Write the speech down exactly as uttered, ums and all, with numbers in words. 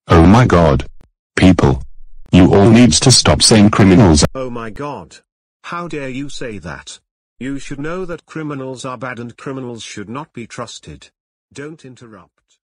Oh my god. People. You all needs to stop saying criminals. Oh my god. How dare you say that? You should know that criminals are bad and criminals should not be trusted. Don't interrupt.